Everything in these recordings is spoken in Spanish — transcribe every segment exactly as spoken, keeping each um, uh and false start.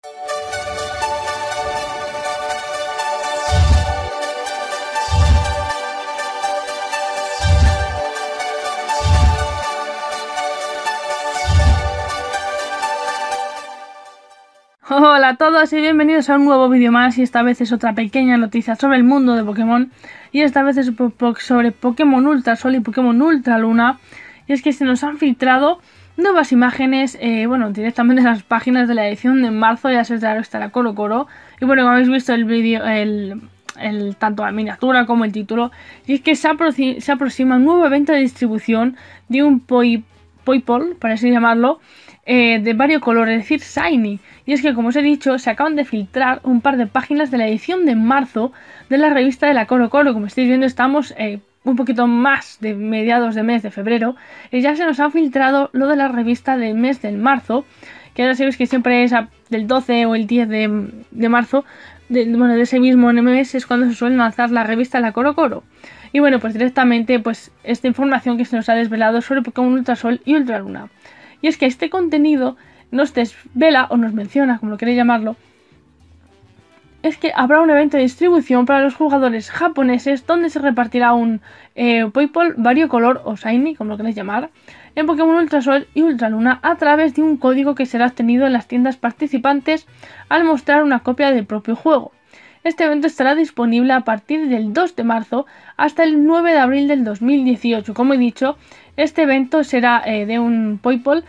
Hola a todos y bienvenidos a un nuevo vídeo más, y esta vez es otra pequeña noticia sobre el mundo de Pokémon, y esta vez es sobre Pokémon Ultra Sol y Pokémon Ultra Luna. Y es que se nos han filtrado nuevas imágenes, eh, bueno, directamente en las páginas de la edición de marzo, ya se trae hasta la Coro Coro. Y bueno, como habéis visto el vídeo, el, el, tanto la miniatura como el título, y es que se, aproxima, se aproxima un nuevo evento de distribución de un Poi, Poipole, para así llamarlo, eh, de varios colores, es decir, Shiny. Y es que, como os he dicho, se acaban de filtrar un par de páginas de la edición de marzo de la revista de la Coro Coro. Como estáis viendo, estamos eh, un poquito más de mediados de mes de febrero, y ya se nos ha filtrado lo de la revista del mes del marzo, que ya sabéis que siempre es del doce o el diez de, de marzo, de, bueno, de ese mismo mes es cuando se suele lanzar la revista de la Coro Coro. Y bueno, pues directamente, pues esta información que se nos ha desvelado sobre Pokémon Ultra Sol y Ultra Luna. Y es que este contenido nos desvela, o nos menciona, como lo queréis llamarlo, es que habrá un evento de distribución para los jugadores japoneses donde se repartirá un eh, Poipole variocolor o Shiny, como lo queréis llamar, en Pokémon Ultra Sol y Ultra Luna a través de un código que será obtenido en las tiendas participantes al mostrar una copia del propio juego. Este evento estará disponible a partir del dos de marzo hasta el nueve de abril del dos mil dieciocho. Como he dicho, este evento será eh, de un Poipole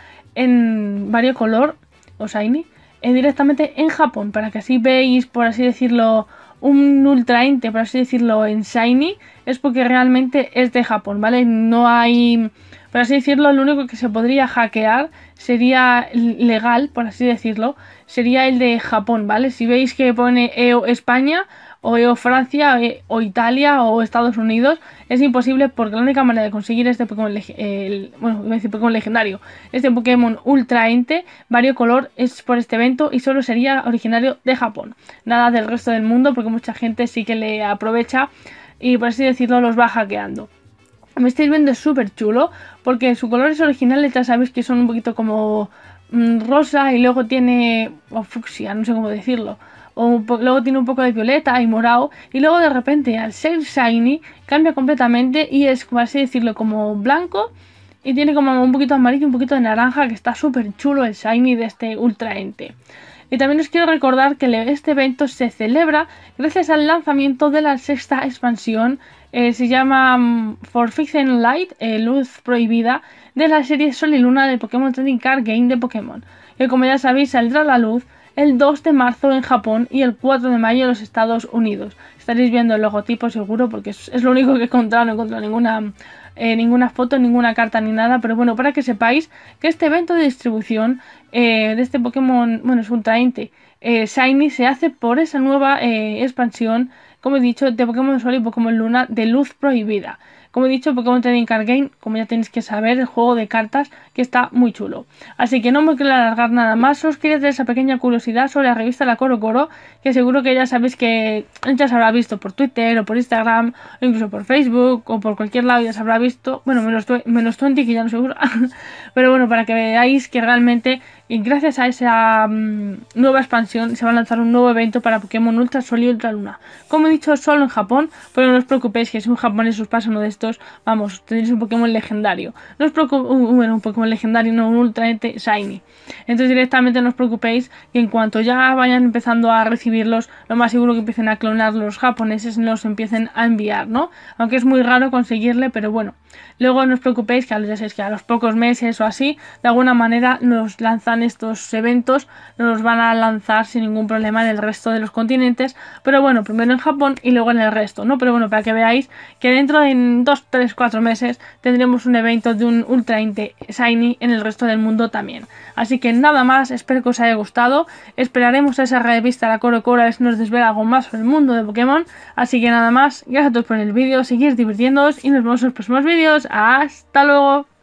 en variocolor o Shiny eh, directamente en Japón, para que así veis, por así decirlo, un Ultra Ente, por así decirlo, en Shiny, es porque realmente es de Japón, ¿vale? No hay, por así decirlo, lo único que se podría hackear sería legal, por así decirlo, sería el de Japón, ¿vale? Si veis que pone E O España, o E O Francia, o Italia, o Estados Unidos, es imposible, porque la única manera de conseguir este Pokémon, el, bueno, iba a decir Pokémon legendario, este Pokémon Ultra Ente variocolor, es por este evento y solo sería originario de Japón, nada del resto del mundo, porque mucha gente sí que le aprovecha y, por así decirlo, los va hackeando. Me estáis viendo, es súper chulo, porque sus colores originales ya sabéis que son un poquito como mmm, rosa, y luego tiene, o fucsia, no sé cómo decirlo, o luego tiene un poco de violeta y morado, y luego de repente al ser Shiny cambia completamente y es, por así decirlo, como blanco, y tiene como un poquito de amarillo y un poquito de naranja, que está súper chulo el Shiny de este Ultra Ente. Y también os quiero recordar que este evento se celebra gracias al lanzamiento de la sexta expansión, eh, se llama um, Forbidden Light, eh, Luz Prohibida, de la serie Sol y Luna de Pokémon Trading Card Game de Pokémon, que, como ya sabéis, saldrá a la luz el dos de marzo en Japón y el cuatro de mayo en los Estados Unidos. Estaréis viendo el logotipo seguro, porque es, es lo único que he encontrado, no he encontrado ninguna, eh, ninguna foto, ninguna carta ni nada, pero bueno, para que sepáis que este evento de distribución eh, de este Pokémon, bueno, es Ultra Ente eh, Shiny, se hace por esa nueva eh, expansión, como he dicho, de Pokémon Sol y Pokémon Luna de Luz Prohibida. Como he dicho, Pokémon Trading Card Game, como ya tenéis que saber, el juego de cartas, que está muy chulo. Así que no me quiero alargar nada más, os quería hacer esa pequeña curiosidad sobre la revista La Coro Coro, que seguro que ya sabéis que ya se habrá visto por Twitter o por Instagram, o incluso por Facebook o por cualquier lado, ya se habrá visto, bueno, menos, menos veinte, que ya no seguro, pero bueno, para que veáis que realmente, y gracias a esa um, nueva expansión, se va a lanzar un nuevo evento para Pokémon Ultra Sol y Ultra Luna. Como he dicho, solo en Japón, pero no os preocupéis, que si un japonés os pasa uno de estos, vamos, tenéis un Pokémon legendario. No os preocupéis, uh, bueno, un Pokémon legendario, no un Ultra Ente Shiny. Entonces directamente no os preocupéis, que en cuanto ya vayan empezando a recibirlos, lo más seguro que empiecen a clonar los japoneses, los empiecen a enviar, ¿no? Aunque es muy raro conseguirle, pero bueno. Luego no os preocupéis, que ya sabéis que a los pocos meses o así, de alguna manera nos lanzan estos eventos, nos los van a lanzar sin ningún problema en el resto de los continentes, pero bueno, primero en Japón y luego en el resto, ¿no? Pero bueno, para que veáis que dentro de dos, tres, cuatro meses tendremos un evento de un Ultra Ente Shiny en el resto del mundo también. Así que nada más, espero que os haya gustado, esperaremos a esa revista La Coro Coro a ver si nos desvela algo más sobre el mundo de Pokémon. Así que nada más, gracias a todos por el vídeo, seguir divirtiéndoos y nos vemos en los próximos vídeos. ¡Hasta luego!